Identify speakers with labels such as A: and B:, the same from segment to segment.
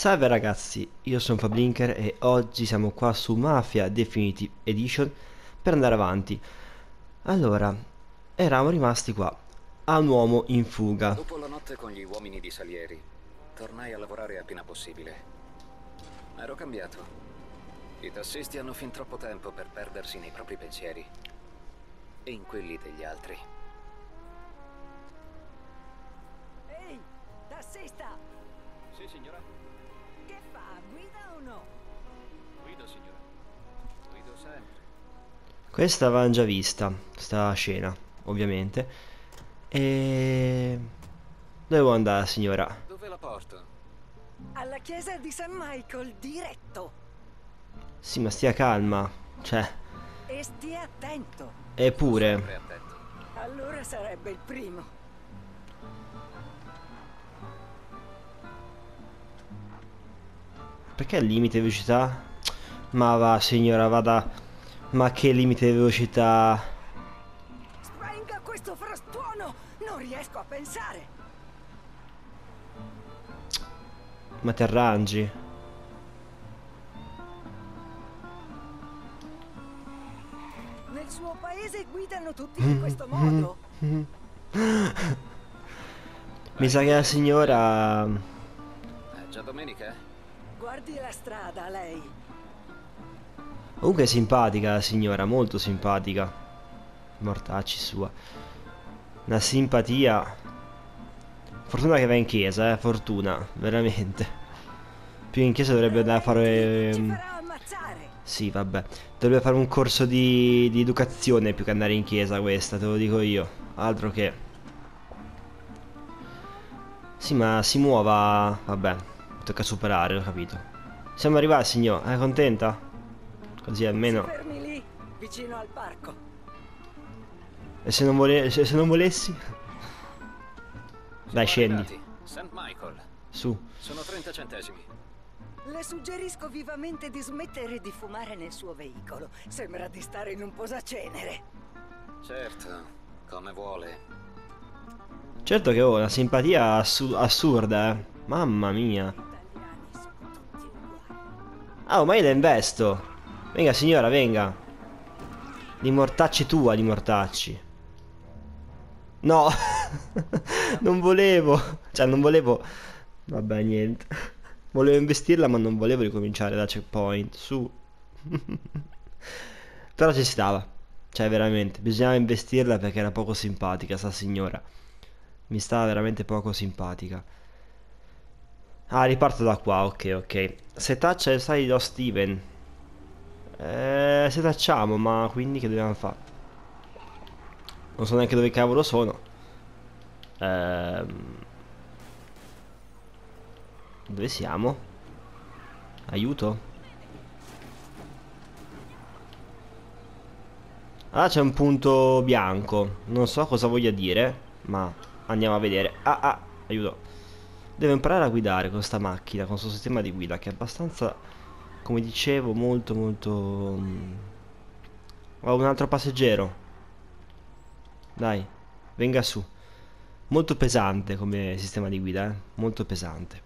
A: Salve ragazzi, io sono Fablinker e oggi siamo qua su Mafia Definitive Edition per andare avanti. Allora, eravamo rimasti qua, a un uomo in fuga.
B: Dopo la notte con gli uomini di Salieri, tornai a lavorare appena possibile. Ero cambiato. I tassisti hanno fin troppo tempo per perdersi nei propri pensieri e in quelli degli altri.
C: Ehi, tassista!
B: Sì, signora.
C: Che fa? Guida o no?
B: Guido, signora. Guido sempre.
A: Questa avevamo già vista, sta scena, ovviamente. E... dove vuole andare signora?
B: Dove la porto?
C: Alla chiesa di San Michael, diretto!
A: Sì, ma stia calma, cioè,
C: E stia attento!
A: eppure...
B: Sempre attento.
C: Allora sarebbe il primo.
A: Perché il limite di velocità? Ma va signora, vada... Ma che limite di velocità?
C: Spenga questo frastuono! Non riesco a pensare!
A: Ma ti arrangi?
C: Nel suo paese guidano tutti in questo modo?
A: Mi sa che la signora...
B: È già domenica?
C: Guardi la strada, lei.
A: Comunque è simpatica la signora, molto simpatica. Mortacci sua. Una simpatia. Fortuna che va in chiesa, fortuna, veramente. Più in chiesa dovrebbe andare a
C: Ci
A: fare...
C: farà ammazzare!
A: Sì, vabbè. Dovrebbe fare un corso di educazione più che andare in chiesa questa, te lo dico io. Altro che... Sì, ma si muova... Vabbè, tocca superare, ho capito. Siamo arrivati, signor. È contenta? Così
C: Si
A: almeno...
C: fermi lì, vicino al parco.
A: E se non se non volessi? Dai,
B: Siamo
A: scendi.
B: arrivati. St. Michael.
A: Su.
B: Sono 30 centesimi.
C: Le suggerisco vivamente di smettere di fumare nel suo veicolo. Sembra di stare in un posacenere.
B: Certo, come vuole.
A: Certo che ho una simpatia assurda, eh. Mamma mia.
C: Gli italiani sono tutti uguali.
A: Ah, ma io la investo. Venga, signora, venga. Li mortacci tua, li mortacci. No. Non volevo. Cioè, non volevo... Vabbè, niente. Volevo investirla, ma non volevo ricominciare da checkpoint. Su. Però ci stava. Cioè, veramente. Bisognava investirla perché era poco simpatica, sta signora. Mi stava veramente poco simpatica. Ah, riparto da qua, ok, ok. Setaccia il sali di Steven. Setacciamo, ma quindi che dobbiamo fare? Non so neanche dove cavolo sono. Dove siamo? Aiuto? Ah, c'è un punto bianco. Non so cosa voglia dire, ma andiamo a vedere. Ah, ah, aiuto. Devo imparare a guidare con sta macchina, con questo sistema di guida che è abbastanza, come dicevo, molto molto... Ho un altro passeggero. Dai, venga su. Molto pesante come sistema di guida, molto pesante.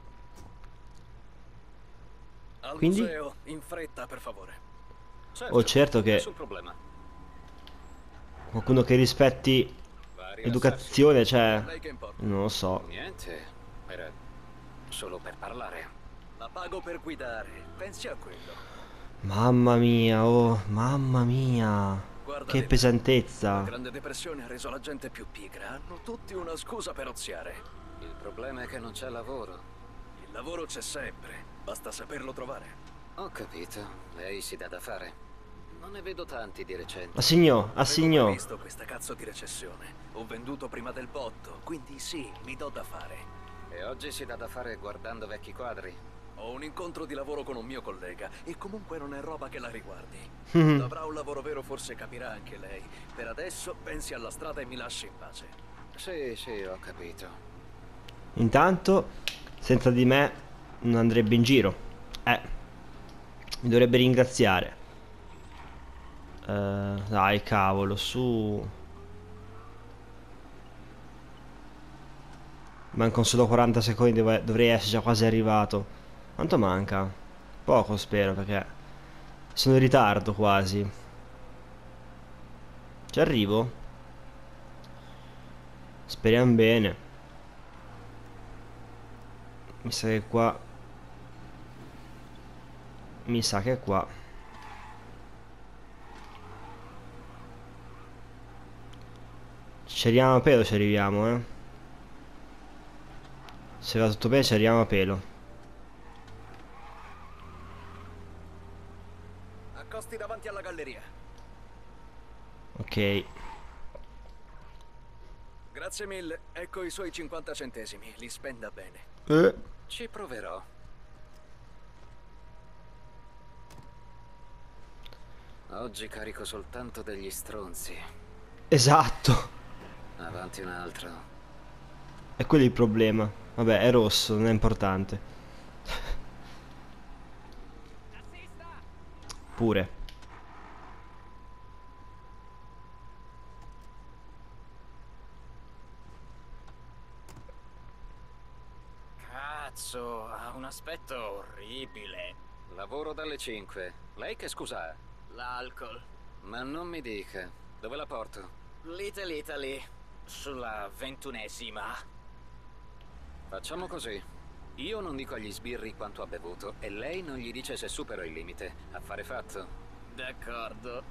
D: Al
A: Quindi?
D: museo, in fretta, per favore.
A: Oh, certo che
B: Nessun problema.
A: qualcuno che rispetti
B: Va a rilassarsi.
A: l'educazione, cioè...
D: Lei che importa?
A: Non lo so.
B: Niente, era solo per parlare.
D: La pago per guidare, pensi a quello.
A: Mamma mia, oh, mamma mia.
D: Guarda
A: Che
D: lì. La
A: pesantezza.
D: Grande Depressione ha reso la gente più pigra. Hanno tutti una scusa per oziare.
B: Il problema è che non c'è lavoro.
D: Il lavoro c'è sempre, basta saperlo trovare.
B: Ho capito, lei si dà da fare. Non ne vedo tanti di recente.
A: Assignò,
D: Avevo
A: assignò.
D: previsto questa cazzo di recessione. Ho venduto prima del botto, quindi sì, mi do da fare.
B: E oggi si dà da fare guardando vecchi quadri.
D: Ho un incontro di lavoro con un mio collega e comunque non è roba che la riguardi.
A: Mhm.
D: Quando avrà un lavoro vero forse capirà anche lei. Per adesso pensi alla strada e mi lasci in pace.
B: Sì, sì, ho capito.
A: Intanto, senza di me non andrebbe in giro. Mi dovrebbe ringraziare. Dai, cavolo, su. Mancano solo 40 secondi, dovrei essere già quasi arrivato. Quanto manca? Poco spero perché sono in ritardo quasi. Ci arrivo? Speriamo bene. Mi sa che qua. Mi sa che qua. Ci arriviamo a pelo, ci arriviamo, eh. Se va tutto bene, ci arriviamo a pelo.
D: Accosti davanti alla galleria.
A: Ok.
D: Grazie mille. Ecco i suoi 50 centesimi. Li spenda bene.
B: Ci proverò. Oggi carico soltanto degli stronzi.
A: Esatto.
B: Avanti un altro.
A: È quello il problema. Vabbè, è rosso, non è importante. Pure.
E: Cazzo, ha un aspetto orribile.
B: Lavoro dalle 5. Lei che scusa ha?
E: L'alcol.
B: Ma non mi dica. Dove la porto?
E: Little Italy. Sulla 21ª.
B: Facciamo così. Io non dico agli sbirri quanto ha bevuto e lei non gli dice se supero il limite. Affare fatto.
E: D'accordo.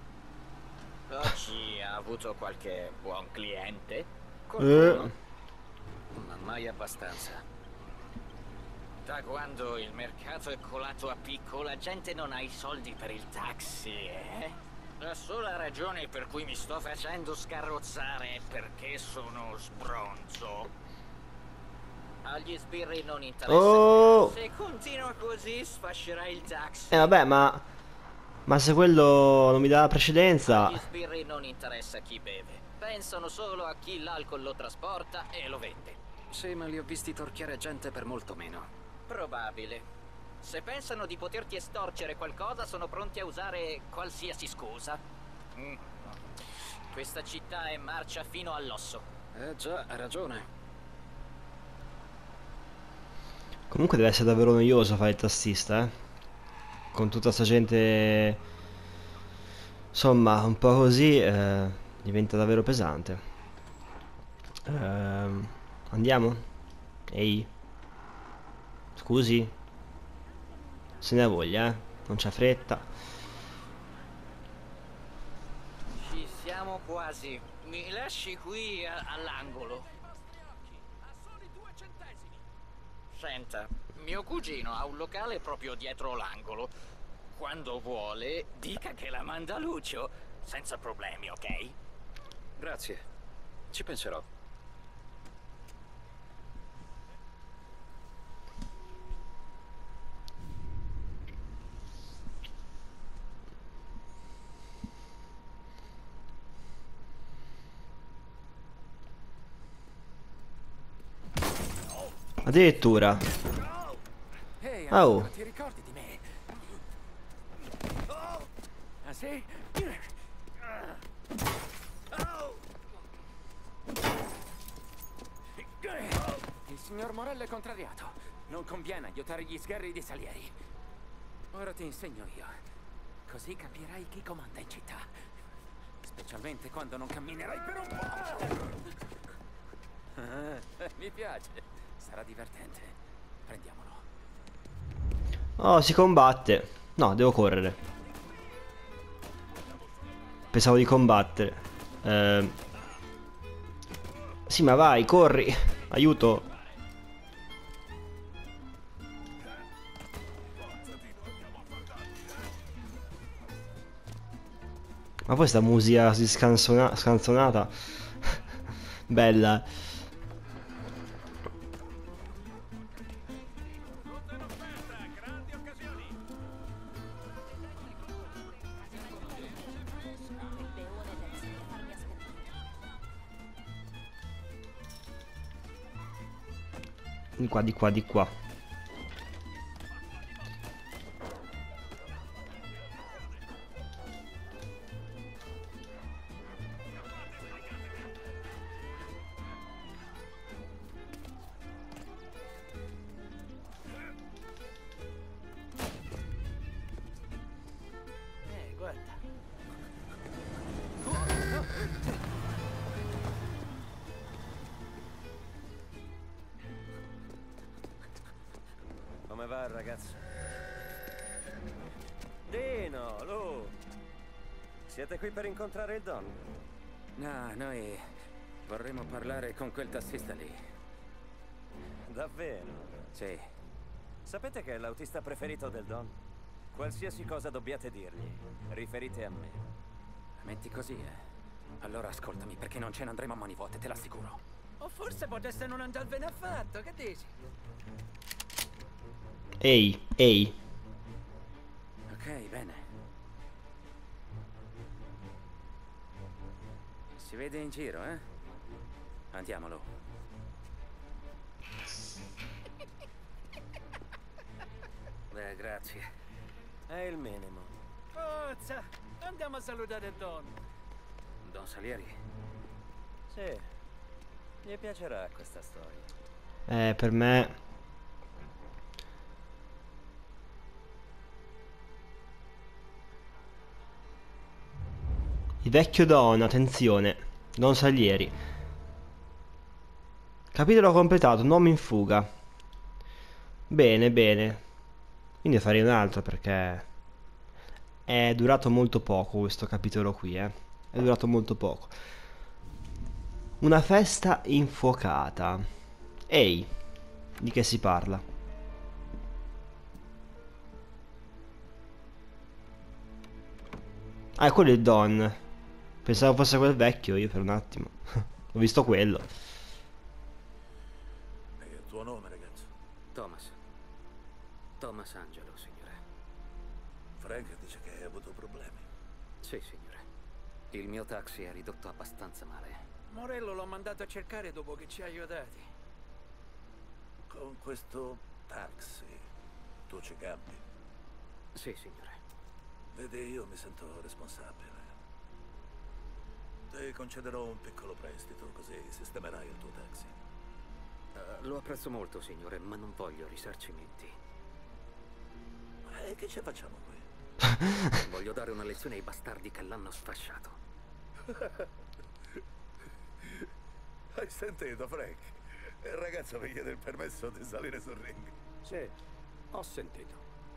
E: Oggi ha avuto qualche buon cliente?
B: Qualcuno? Ma mai abbastanza.
E: Da quando il mercato è colato a picco, la gente non ha i soldi per il taxi, eh? La sola ragione per cui mi sto facendo scarrozzare è perché sono sbronzo. Agli sbirri non interessa.
A: Oh!
E: Se continua così, sfascerà il taxi.
A: Vabbè, ma se quello non mi dà la precedenza.
E: Agli sbirri non interessa chi beve. Pensano solo a chi l'alcol lo trasporta e lo vende.
B: Sì, ma li ho visti torchiare gente per molto meno.
E: Probabile. Se pensano di poterti estorcere qualcosa, sono pronti a usare qualsiasi scusa. Questa città è marcia fino all'osso.
B: Già, ha ragione.
A: Comunque deve essere davvero noioso fare il tassista, eh. Con tutta sta gente. Insomma, un po' così diventa davvero pesante. Andiamo? Ehi. Scusi. Se ne ha voglia, non c'ha fretta.
E: Ci siamo quasi. Mi lasci qui all'angolo. Senta, mio cugino ha un locale proprio dietro l'angolo. Quando vuole, dica che la manda Lucio. Senza problemi, ok?
B: Grazie. Ci penserò.
A: Addirittura.
F: Ehi,
A: Oh.
F: ti ricordi di me? Ah sì? Il signor Morello è contrariato. Non conviene aiutare gli sgherri di Salieri. Ora ti insegno io. Così capirai chi comanda in città. Specialmente quando non camminerai per un po'. Mi piace. Sarà divertente. Prendiamolo.
A: Oh, si combatte. No, devo correre. Pensavo di combattere. Sì, ma vai, corri. Aiuto. Ma poi sta musica così scanzonata. Bella. Di qua, di qua, di qua.
G: Come va, ragazzo? Dino, Lu! Siete qui per incontrare il Don?
F: No, noi vorremmo parlare con quel tassista lì.
G: Davvero?
F: Sì.
G: Sapete che è l'autista preferito del Don? Qualsiasi cosa dobbiate dirgli, riferite a me.
F: La metti così, eh? Allora ascoltami, perché non ce ne andremo a mani vuote, te l'assicuro. O forse potesse non andarvene affatto, che dici?
A: Ehi, ehi.
F: Ok, bene. Si vede in giro, eh? Andiamolo.
B: Beh, grazie.
G: È il minimo.
F: Forza, andiamo a salutare Don.
B: Don Salieri?
G: Sì, gli piacerà questa storia.
A: Per me... Il vecchio Don, attenzione. Don Salieri. Capitolo completato, nome in fuga. Bene, bene. Quindi farei un altro perché... È durato molto poco questo capitolo qui, eh. È durato molto poco. Una festa infuocata. Ehi, di che si parla? Ah, quello è il Don. Pensavo fosse quel vecchio io per un attimo. Ho visto quello.
H: È il tuo nome, ragazzo?
B: Thomas. Thomas Angelo, signore.
H: Frank dice che hai avuto problemi.
B: Sì, signore. Il mio taxi è ridotto abbastanza male.
F: Morello l'ho mandato a cercare dopo che ci ha aiutati.
H: Con questo taxi tu ci cambi.
B: Sì, signore.
H: Vedi, io mi sento responsabile. Ti concederò un piccolo prestito, così sistemerai il tuo taxi.
B: Lo apprezzo molto, signore, ma non voglio risarcimenti.
H: E che ci facciamo qui?
B: Voglio dare una lezione ai bastardi che l'hanno sfasciato.
H: Hai sentito, Frank? Il ragazzo mi chiede il permesso di salire sul ring.
D: Sì, ho sentito.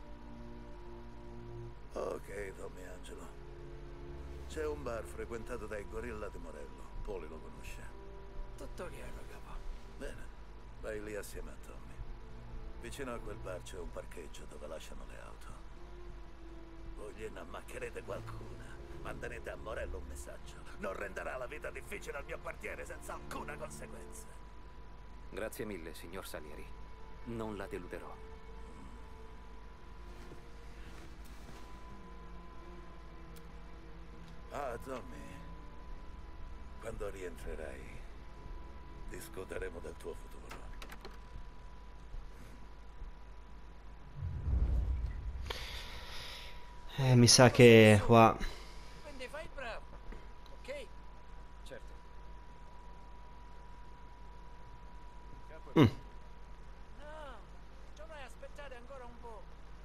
H: Ok, Tommy Angelo. C'è un bar frequentato dai gorilla di Morello. Poli lo conosce.
F: Tutto chiaro, capo.
H: Bene, vai lì assieme a Tommy. Vicino a quel bar c'è un parcheggio dove lasciano le auto. Voi gliene ammaccherete qualcuna. Manderete a Morello un messaggio. Non renderà la vita difficile al mio quartiere senza alcuna conseguenza.
B: Grazie mille, signor Salieri. Non la deluderò.
H: Ah, Tommy. Quando rientrerai, discuteremo del tuo futuro.
A: Mi sa che qua...
F: Quindi fai il bravo, ok?
B: Certo.
F: No, dovrai aspettare ancora un po'.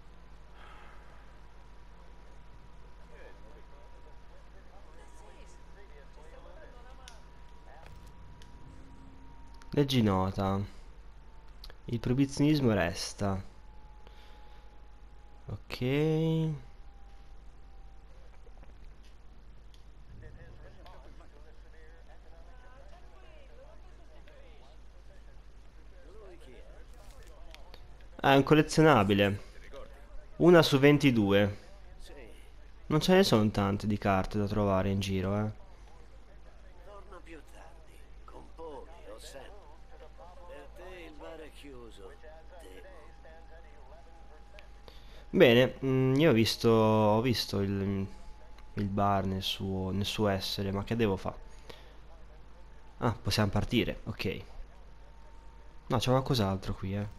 A: Leggi nota. Il proibizionismo resta. Ok. Ah, è un collezionabile. Una su 22. Non ce ne sono tante di carte da trovare in giro, eh.
I: Torna più tardi, con Poli o Sam. Per te il bar è chiuso.
A: Bene, io ho visto il bar nel suo essere, ma che devo fare? Ah, possiamo partire, ok. No, c'è qualcos'altro qui, eh.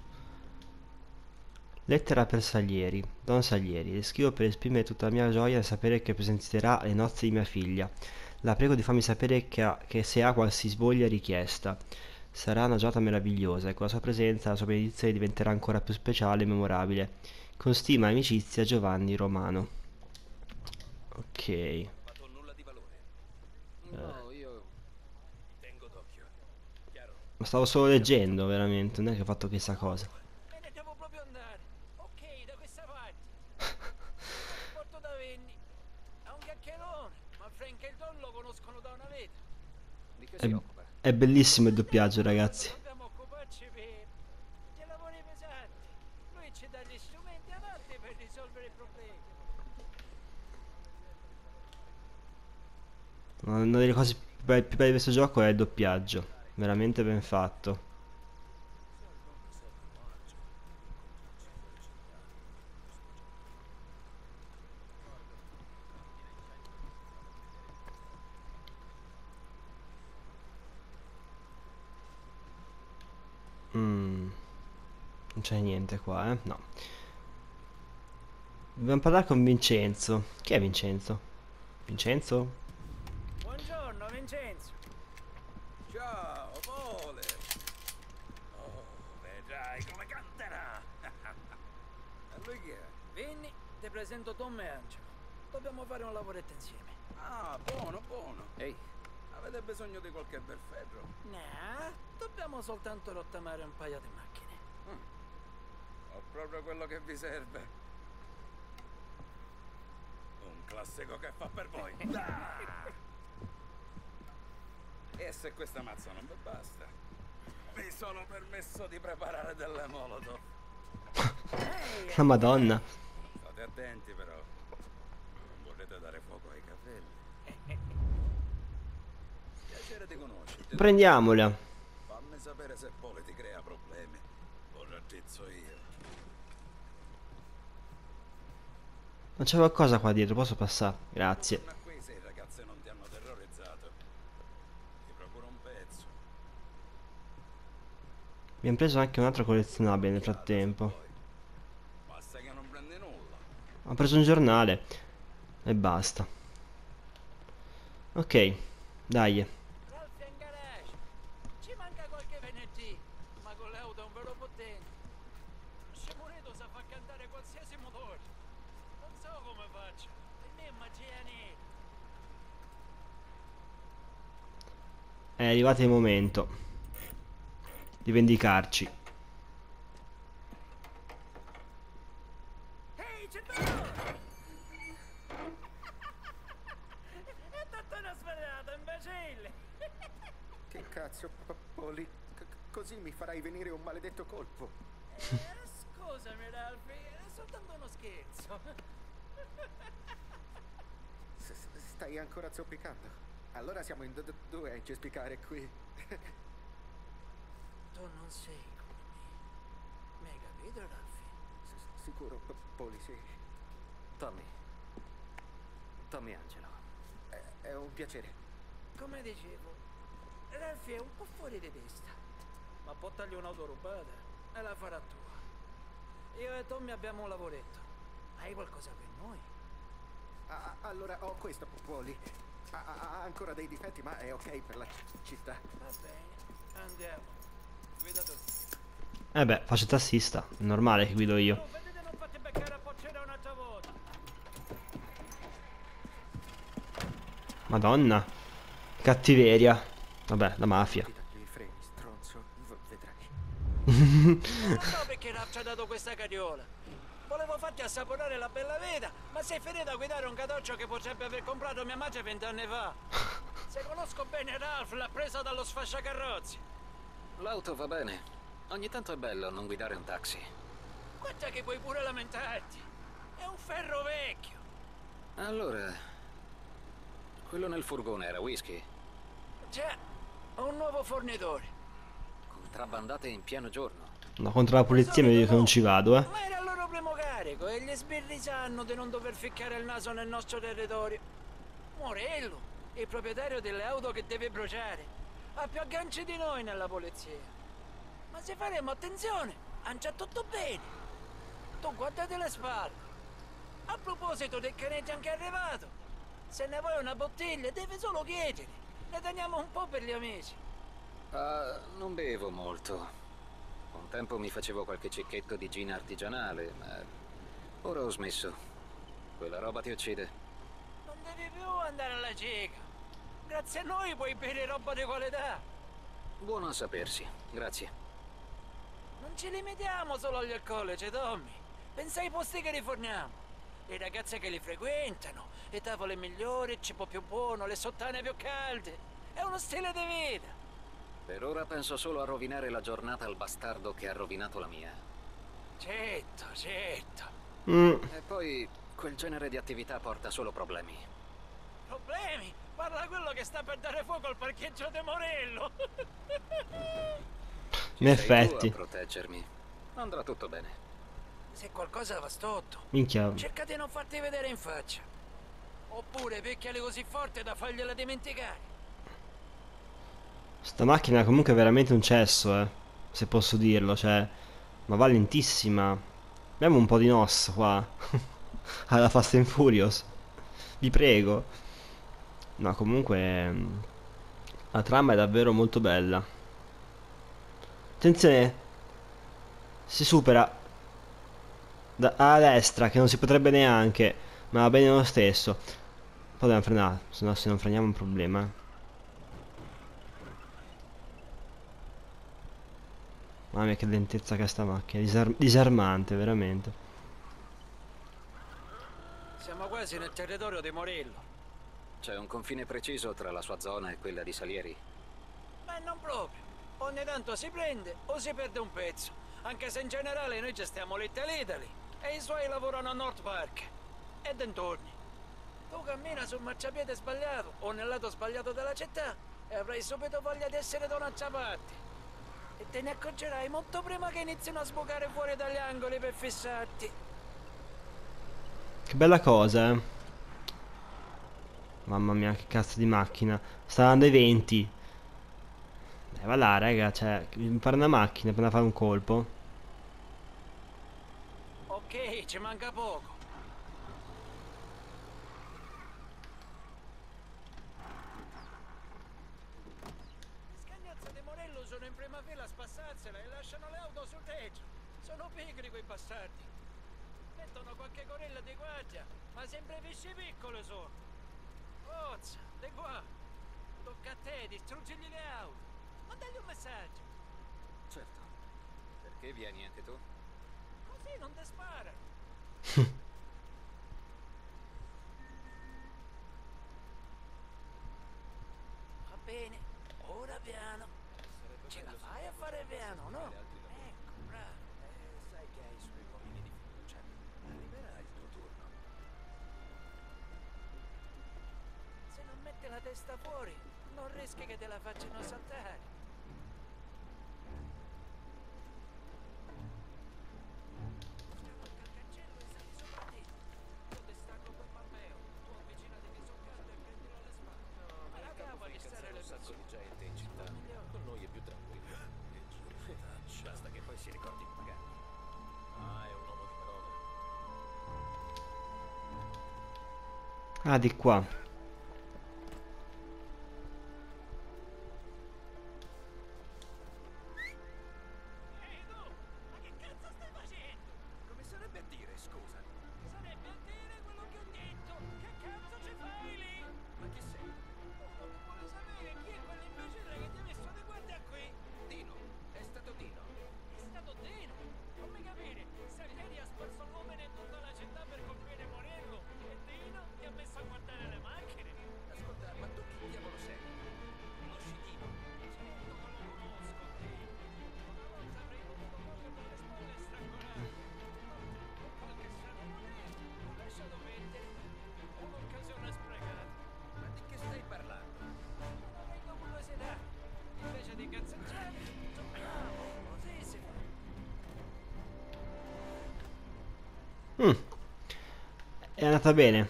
A: Lettera per Salieri. Don Salieri, le scrivo per esprimere tutta la mia gioia nel sapere che presenterà alle nozze di mia figlia. La prego di farmi sapere che se ha qualsiasi voglia richiesta. Sarà una giornata meravigliosa e con la sua presenza la sua benedizione diventerà ancora più speciale e memorabile. Con stima e amicizia, Giovanni Romano. Ok.
D: No, io tengo d'occhio.
A: Ma stavo solo leggendo, veramente, non è che ho fatto chissà cosa.
F: Me ne devo proprio andare. che il Don lo conoscono da una vita.
B: Di che si occupa?
A: È bellissimo il doppiaggio, ragazzi.
F: Dobbiamo occuparci per dei lavori pesanti. Lui ci dà gli strumenti adatti per risolvere i problemi.
A: Una delle cose più belle di questo gioco è il doppiaggio. Veramente ben fatto. Non c'è niente qua, eh? No. Dobbiamo parlare con Vincenzo. Chi è Vincenzo? Vincenzo?
F: Buongiorno, Vincenzo.
H: Ciao, Mole! Oh, vedrai come canterà! E lui chi è?
F: Vinny, ti presento Tom e Angelo. Dobbiamo fare un lavoretto insieme.
H: Ah, buono, buono.
B: Ehi,
H: Avete bisogno di qualche bel ferro?
F: No, dobbiamo soltanto rottamare un paio di macchine.
H: Ho proprio quello che vi serve. Un classico che fa per voi. E se questa mazza non vi basta, mi sono permesso di preparare delle molotov.
A: La Madonna.
H: State attenti però. Non vorrete dare fuoco ai capelli. Piacere di conoscerti.
A: Prendiamola.
H: Fammi sapere se Pole ti crea problemi. Lo raddrizzo io.
A: Ma c'è qualcosa qua dietro, posso passare? Grazie.
H: Torna qui se i ragazze non ti hanno terrorizzato. Ti procuro un pezzo.
A: Abbiamo preso anche un altro collezionabile nel frattempo.
H: Basta che non prendi nulla.
A: Ho preso un giornale. E basta. Ok, dai.
F: Ralph è in garage. Ci manca qualche venerdì, ma con le auto è un vero potente. Scemoneto sa far cantare qualsiasi motore. Non so come faccio. Per me è magia nera.
A: È arrivato il momento di vendicarci.
F: Ehi, c'è tu! È tutta una sferiata, imbecille!
J: Che cazzo, Polly? Così mi farai venire un maledetto colpo.
F: Scusami, Ralph, è soltanto uno scherzo.
J: Stai ancora zoppicando? Allora siamo in due a incespicare qui.
F: Tu non sei come me. Mi hai capito, Ralph?
J: Sicuro, Polly, sì.
B: Tommy. Tommy Angelo.
J: È un piacere.
F: Come dicevo, Ralph è un po' fuori di testa. Ma portagli un'auto rubata e la farà tua. Io e Tommy abbiamo un lavoretto. Hai qualcosa per noi?
J: Allora ho questo, Polly. Ha ancora dei difetti, ma è ok per la città.
F: Va bene, andiamo. Guida tu.
A: Beh, faccio tassista. È normale che guido io.
F: Vedete, non fate beccare a porcere un'altra volta.
A: Madonna. Cattiveria. Vabbè, la mafia.
J: Tagli i freni, stronzo. Vedrai.
F: Non so perché Ralph ci ha dato questa carriola. Volevo farti assaporare la bella vita, ma sei finito a guidare un cadoccio che potrebbe aver comprato mia madre 20 anni fa. Se conosco bene Ralph, l'ha presa dallo sfasciacarrozzi.
B: L'auto va bene. Ogni tanto è bello non guidare un taxi.
F: Guarda che puoi pure lamentarti. È un ferro vecchio.
B: Allora, quello nel furgone era whisky?
F: Già, ho un nuovo fornitore.
B: Contrabbandate in pieno giorno.
A: No, contro la polizia mi dico che non ci vado, eh.
F: Ma era il loro primo carico e gli sbirri sanno di non dover ficcare il naso nel nostro territorio. Morello, il proprietario delle auto che deve bruciare, ha più agganci di noi nella polizia. Ma se faremo attenzione, ancia tutto bene. Tu guardate le spalle. A proposito del caneggiante anche arrivato, se ne vuoi una bottiglia devi solo chiedere. Ne teniamo un po' per gli amici.
B: Non bevo molto. Un tempo mi facevo qualche cicchetto di gin artigianale, ma ora ho smesso. Quella roba ti uccide.
F: Non devi più andare alla cieca. Grazie a noi puoi bere roba di qualità.
B: Buono a sapersi, grazie.
F: Non ci limitiamo solo agli alcolici, Tommy. Pensa ai posti che riforniamo. le ragazze che li frequentano, le tavole migliori, il cibo più buono, le sottane più calde. È uno stile di vita.
B: Per ora penso solo a rovinare la giornata al bastardo che ha rovinato la mia.
F: Certo, certo.
B: E poi quel genere di attività porta solo problemi.
F: Problemi? Parla quello che sta per dare fuoco al parcheggio di Morello.
A: In effetti.
B: Sei tu a proteggermi. Andrà tutto bene.
F: Se qualcosa va storto,
A: Minchia.
F: cerca di non farti vedere in faccia. Oppure picchiali così forte da fargliela dimenticare.
A: Sta macchina è comunque veramente un cesso, se posso dirlo, cioè, ma va lentissima. Abbiamo un po' di nos qua. Alla Fast and Furious. Vi prego. No, comunque la trama è davvero molto bella. Attenzione. Si supera a destra, che non si potrebbe neanche, ma va bene lo stesso. Poi dobbiamo frenare, se no se non freniamo è un problema. Mamma mia che lentezza che sta macchina, disarmante veramente.
F: Siamo quasi nel territorio di Morello.
B: C'è un confine preciso tra la sua zona e quella di Salieri?
F: Ma non proprio. Ogni tanto si prende o si perde un pezzo. Anche se in generale noi gestiamo l'Italy e i suoi lavorano a North Park e dintorni. Tu cammina sul marciapiede sbagliato o nel lato sbagliato della città e avrai subito voglia di essere da un'altra parte. E te ne accorgerai molto prima che iniziano a sbucare fuori dagli angoli per fissarti.
A: Che bella cosa, eh. Mamma mia, che cazzo di macchina. Sta andando ai 20. Va là, raga, cioè, mi pare una macchina per fare un colpo.
F: Ok, ci manca poco. Le scagnazze di Morello sono in prima fila a spassarsela e lasciano le auto sul tetto. Sono pigri quei bastardi. Mettono qualche corella di guardia, ma sempre pesci piccole sono. Forza, di qua. Tocca a te, distruggigli le auto. Mandagli un messaggio.
B: Certo. Perché vieni anche tu?
F: Così non ti sparano. Va bene, ora piano. Ce la fai a fare piano, no? Ecco, bravo.
G: Sai che hai i suoi uomini di fiducia. Arriverà il tuo turno.
F: Se non metti la testa fuori, non rischi che te la facciano saltare.
G: Basta che poi si ricordi di pagarmi. Ah, è un uomo di parole.
A: Ah, di qua.
F: Ehi tu, ma che cazzo stai facendo?
G: Come sarebbe a dire, scusa?
F: Sarebbe a dire quello che ho detto. Che cazzo ci fai lì?
G: Ma chi sei?
F: Uno che vuole sapere chi è quell'imbecille che ti ha messo di guardia qui.
G: Dino. È stato Dino.
F: È stato Dino. Come capire? Salieri ha sparso l'uomo in tutta la città per colpire Morello e Dino ti ha messo a guardare le macchine.
G: Ascolta, ma tu chi diavolo sei? Conosci Dino?
F: Certo che lo conosco, Dino. Una volta avrei potuto coglierlo alle spalle e strangolarlo. Con qualche strano motivo l'ho lasciato mettere. Un'occasione sprecata.
G: Ma di che stai parlando?
F: Non avrei curiosità. Invece di cazzeggiare, giochiamo. Così si fa.
A: È andata bene.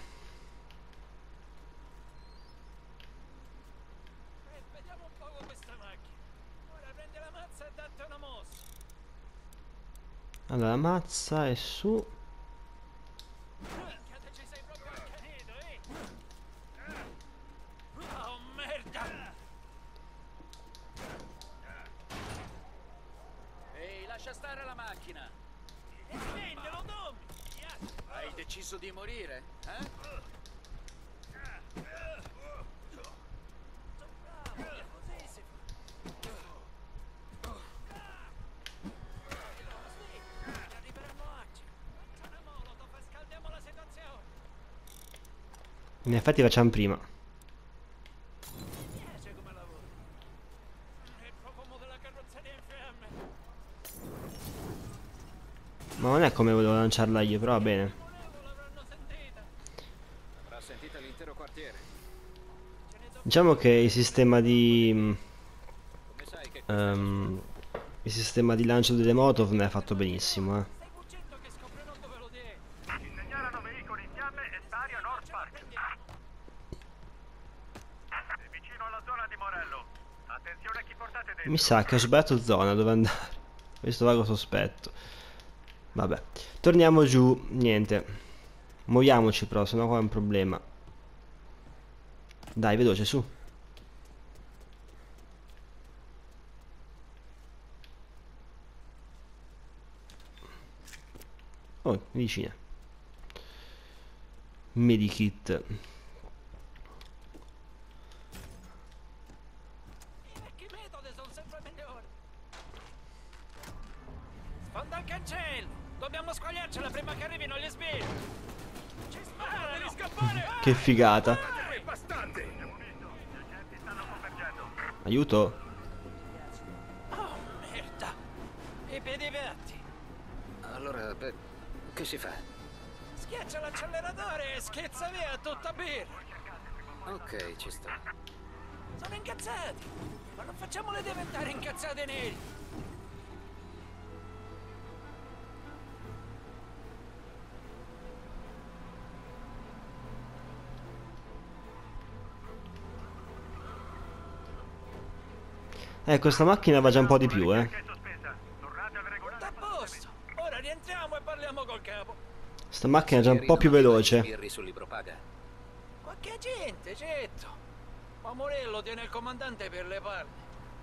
F: Vediamo un poco questa macchina. Ora prendi la mazza e date una mossa.
A: Allora, mazza è su.
F: Minchia, te ci sei proprio accanito, eh? Oh, merda!
D: Ehi, lascia stare la macchina!
F: E prendilo, Tommy!
D: Hai deciso di morire, eh?
F: Bravo, così si fa. Così, ti arriveranno acci. Faccia una molotov e scaldiamo la situazione.
A: In effetti facciamo prima. Ma non è come volevo lanciarla io, però va bene.
B: Avrà sentito l'intero quartiere.
A: Diciamo che il sistema di
B: Come sai che
A: il sistema di lancio delle Molotov non è fatto benissimo, eh.
K: Segnalano veicoli in fiamme e sta a North Park. È vicino alla zona di Morello. Attenzione a chi portate dentro.
A: Mi sa che ho sbagliato zona dove andare. Questo vago sospetto. Vabbè, torniamo giù. Niente. Muoviamoci però, sennò qua è un problema. Dai, veloce, su. Oh, vicina. Medikit.
F: Sfonda il cancello! Dobbiamo squagliarcela prima che arrivino gli sbirri! Ci sparano! Devi scappare!
A: Che figata.
K: Bastardi! Gli agenti stanno convergendo.
A: Aiuto.
F: Oh, merda! I piedi aperti!
B: Allora, beh, che si fa?
F: Schiaccia l'acceleratore e schizza via tutta birra!
B: Ok, ci sto.
F: Sono incazzati! Ma non facciamole diventare incazzate neri!
A: Questa macchina va già un po' di più, eh.
F: Tutto a posto! Ora rientriamo e parliamo col capo!
A: Sta macchina è già un po' più veloce.
B: Sbirri sul libro paga.
F: Qualche gente, certo! Ma Morello tiene il comandante per le parti.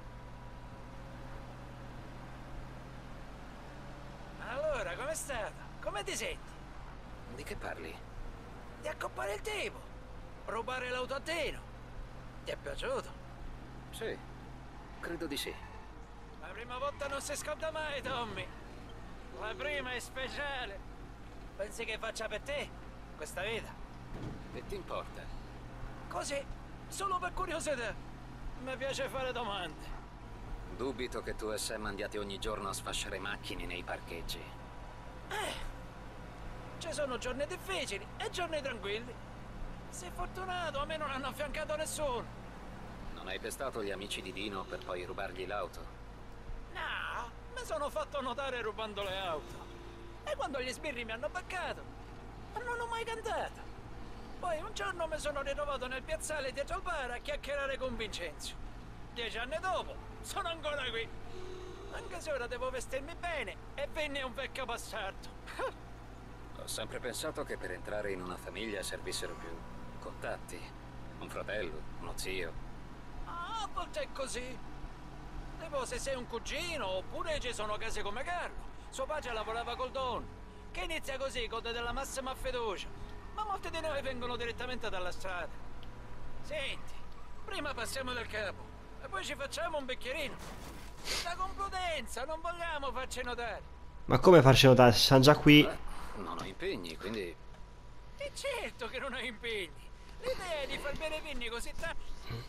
F: Allora, com'è stata? Come ti senti?
B: Di che parli?
F: Di accoppare il tipo! Rubare l'auto a Teno! Ti è piaciuto?
B: Sì, credo di sì.
F: La prima volta non si scorda mai, Tommy! La prima è speciale! Pensi che faccia per te questa vita?
B: Che ti importa?
F: Così, solo per curiosità. Mi piace fare domande.
B: Dubito che tu e Sam andiate ogni giorno a sfasciare macchine nei parcheggi.
F: Ci sono giorni difficili e giorni tranquilli. Sei fortunato, a me non hanno affiancato nessuno.
B: Non hai pestato gli amici di Dino per poi rubargli l'auto?
F: No, mi sono fatto notare rubando le auto. E quando gli sbirri mi hanno beccato, non ho mai cantato. Poi un giorno mi sono ritrovato nel piazzale dietro al bar a chiacchierare con Vincenzo. 10 anni dopo, sono ancora qui. Anche se ora devo vestirmi bene e venne un vecchio bastardo.
B: Ho sempre pensato che per entrare in una famiglia servissero più contatti. Un fratello, uno zio.
F: A volte è così. Tipo se sei un cugino, oppure ci sono casi come Carlo. Suo padre lavorava col Don, che inizia così, gode della massima fiducia. Ma molti di noi vengono direttamente dalla strada. Senti, prima passiamo dal capo, e poi ci facciamo un bicchierino. Da complutenza, non vogliamo farci notare.
A: Ma come farci notare? Siamo già qui.
B: Non ho impegni, quindi...
F: E certo che non hai impegni. L'idea è di far bere vinni così tanto.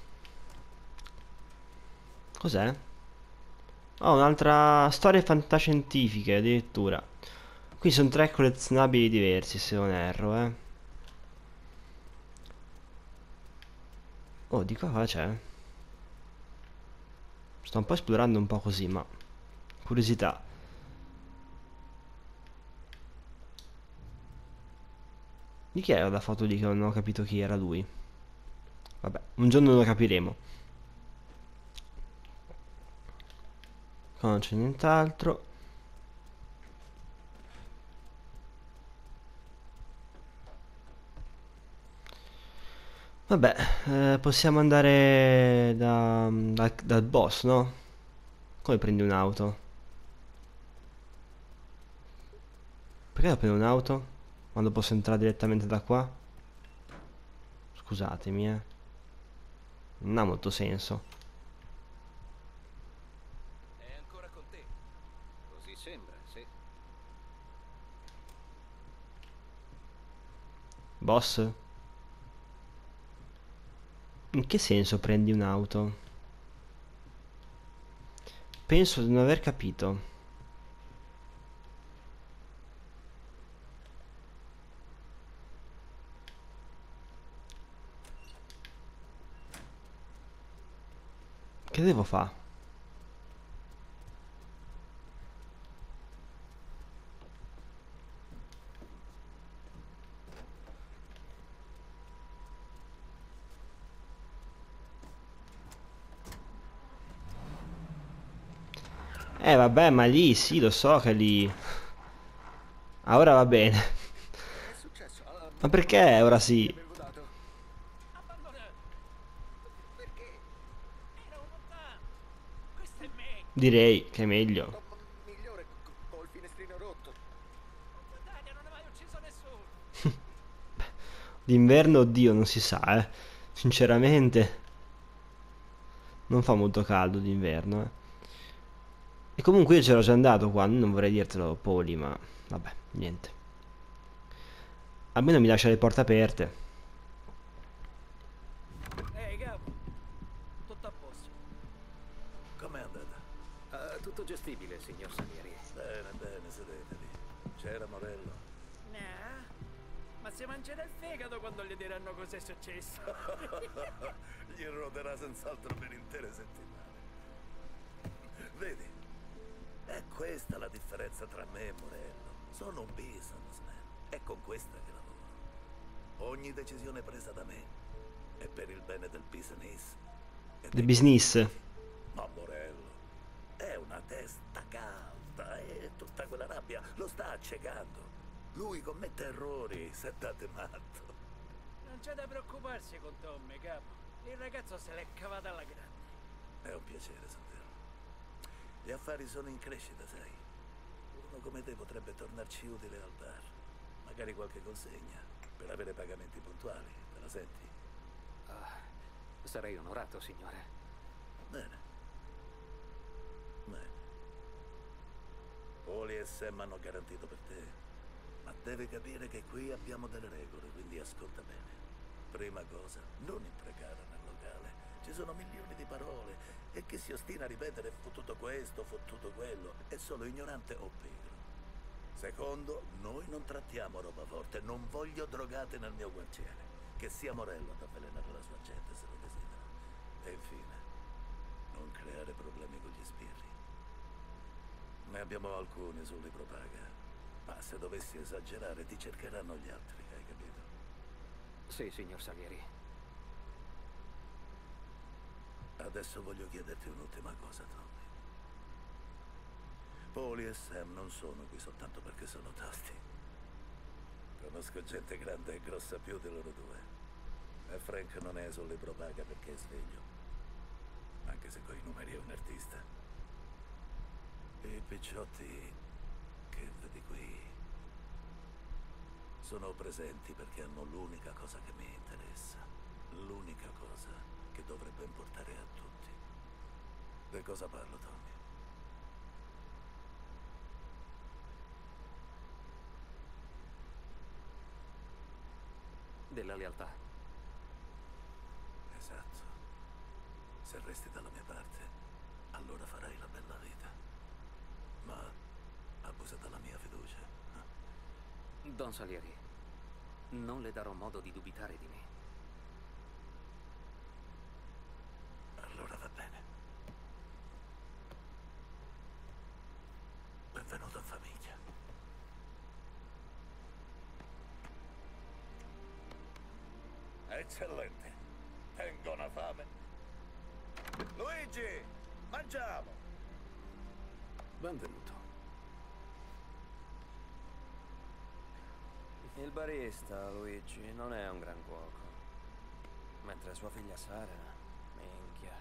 A: Cos'è? Oh, un'altra storia fantascientifiche addirittura. Qui sono 3 collezionabili diversi, se non erro, eh. Oh, di qua cosa c'è? Sto un po' esplorando un po' così, ma... curiosità. Di chi era la foto lì che non ho capito chi era lui? Vabbè, un giorno lo capiremo. Qua non c'è nient'altro. Vabbè, possiamo andare dal boss, no? Come prendi un'auto? Perché devo prendere un'auto? Quando posso entrare direttamente da qua? Scusatemi, non ha molto senso.
D: È ancora con te.
B: Così sembra, sì.
A: Boss? In che senso prendi un'auto? Penso di non aver capito. Che devo fare? Vabbè, ma lì sì, lo so che lì. Ah, ora va bene. Ma perché ora sì? Direi che è meglio.
J: Migliore col finestrino rotto.
A: D'inverno, oddio, non si sa, Sinceramente, non fa molto caldo d'inverno, E comunque io c'ero già andato qua, non vorrei dirtelo, Poli, ma vabbè, niente. Almeno mi lascia le porte aperte.
D: Ehi, capo. Tutto a posto.
H: Com'è andata?
B: Tutto gestibile, signor Salieri.
H: Bene, bene, sedetevi. C'era Morello?
D: Nah. Ma si mangerà il fegato quando gli diranno cos'è successo.
H: Gli roderà senz'altro per intere settimane. Vedi, è questa la differenza tra me e Morello. Sono un businessman. È con questa che lavoro. Ogni decisione presa da me è per il bene del business.
A: The business.
H: Ma Morello è una testa calda e tutta quella rabbia lo sta accecando. Lui commette errori, se date matto.
D: Non c'è da preoccuparsi con Tommy, capo. Il ragazzo se l'è cavata alla grande.
H: È un piacere saperlo. Gli affari sono in crescita, sai. Uno come te potrebbe tornarci utile al bar. Magari qualche consegna per avere pagamenti puntuali. Te la senti?
B: Sarei onorato, signore.
H: Bene. Bene. Poli e Sam hanno garantito per te. Ma devi capire che qui abbiamo delle regole, quindi ascolta bene. Prima cosa, non imprecare nel locale. Ci sono milioni di parole e chi si ostina a ripetere fottuto questo, fottuto quello, è solo ignorante o pigro. Secondo, noi non trattiamo roba forte, non voglio drogate nel mio quartiere. Che sia Morello ad avvelenare la sua gente se lo desidera. E infine, non creare problemi con gli sbirri. Ne abbiamo alcuni sul libro paga. Ma se dovessi esagerare ti cercheranno gli altri, hai capito?
B: Sì, signor Salieri.
H: Adesso voglio chiederti un'ultima cosa, Tommy. Poli e Sam non sono qui soltanto perché sono tosti. Conosco gente grande e grossa più di loro due. E Frank non è sul libro paga perché è sveglio. Anche se coi numeri è un artista. I picciotti che vedi qui sono presenti perché hanno l'unica cosa che mi interessa, l'unica cosa che dovrebbe importare a tutti. Di cosa parlo, Tommy?
B: Della lealtà.
H: Esatto. Se resti dalla mia parte, allora farai la bella vita. Ma abusa della mia fiducia.
B: Don Salieri, non le darò modo di dubitare di me.
H: Allora va bene. Benvenuto in famiglia. Eccellente. Tengo una fame. Luigi, mangiamo.
B: Benvenuto.
G: Il barista, Luigi, non è un gran cuoco. Mentre sua figlia Sara, minchia.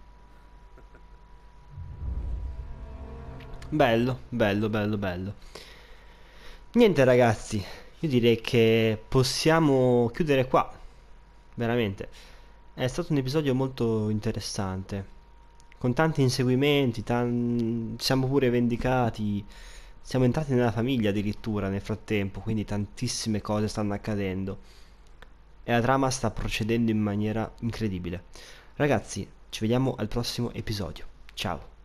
A: Bello, bello, bello, bello. Niente ragazzi, io direi che possiamo chiudere qua. Veramente. È stato un episodio molto interessante. Con tanti inseguimenti, siamo pure vendicati. Siamo entrati nella famiglia addirittura nel frattempo, quindi tantissime cose stanno accadendo. e la trama sta procedendo in maniera incredibile. Ragazzi, ci vediamo al prossimo episodio. Ciao.